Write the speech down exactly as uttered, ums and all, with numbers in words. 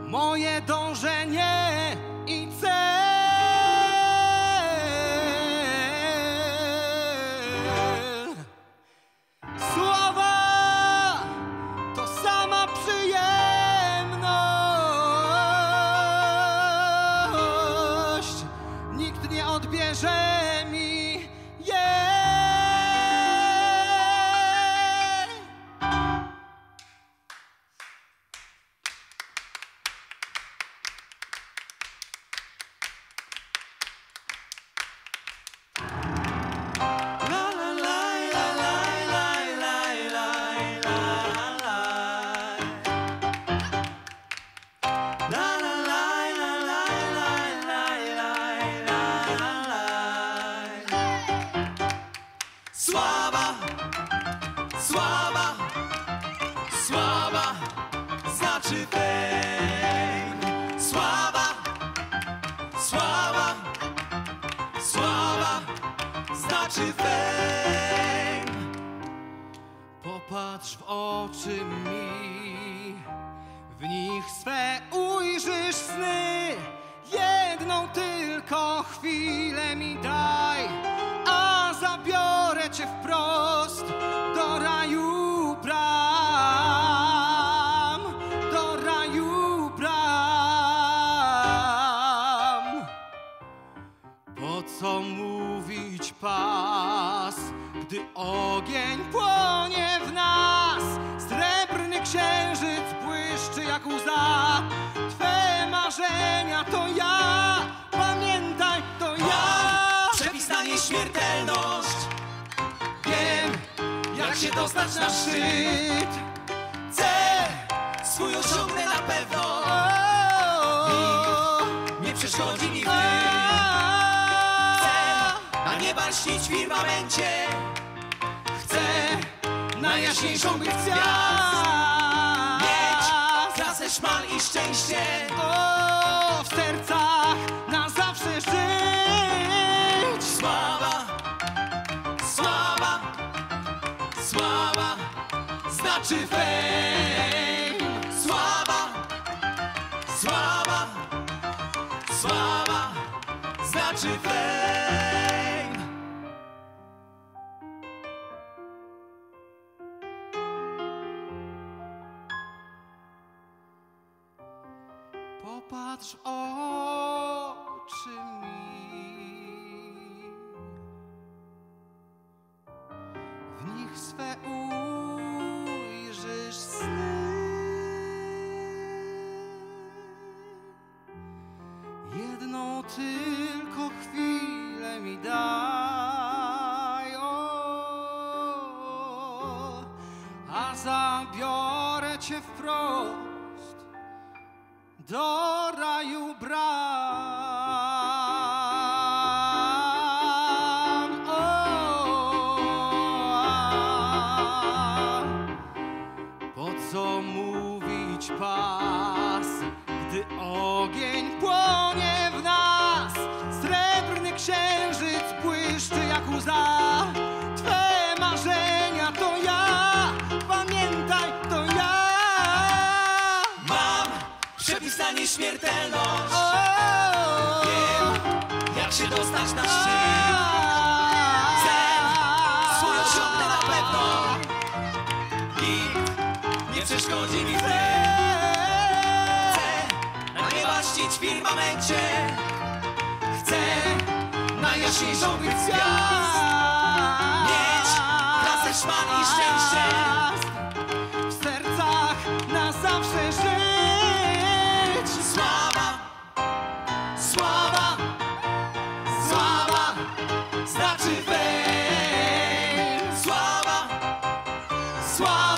moje dążenie i cel. Sława to sama przyjemność, nikt nie odbierze mi jej. Sława, sława, sława znaczy fame. Sława, sława, sława znaczy fame. Popatrz w oczy mi, w nich swe ujrzysz sny. Jedną tylko chwilę mi daj, a zabiorę cię wprost do raju bram, do raju bram. Po co mówić pas, gdy ogień płonie w nas? Srebrny księżyc błyszczy jak łza. Twe marzenia to ja, pamiętaj, to ja. Przepis na nieśmiertelność. Wiem, jak się dostać na szczyt. Cel swój osiągnę na pewno. Nikt nie przeszkodzi mi w tym. Chcę na nieba lśnić w firmamencie. Chcę najjaśniejszą być gwiazd. Mieć klasę, szmal i szczęście. O, w sercach na zawsze żyć. Sława, sława, sława znaczy fame. Sława, sława, sława znaczy fame. Popatrz w oczy mi, w nich swe ujrzysz sny. Jedną tylko chwilę mi daj, o, a zabiorę cię wprost do raju bram. O, a, po co mówić pas, gdy ogień płonie w nas? Srebrny księżyc błyszczy jak łza. Twe marzenia to ja, pamiętaj, to ja. Przepis na nieśmiertelność. O, wiem, jak się dostać na szczyt. Cel swój osiągnę na pewno. Nikt nie przeszkodzi mi w tym. Chcę na nieba lśnić w firmamencie. Chcę najjaśniejszą być gwiazd. Mieć klasę, szmal i szczęście. W sercach na zawsze żyć. Sława, sława, sława znaczy fame. Sława, sława.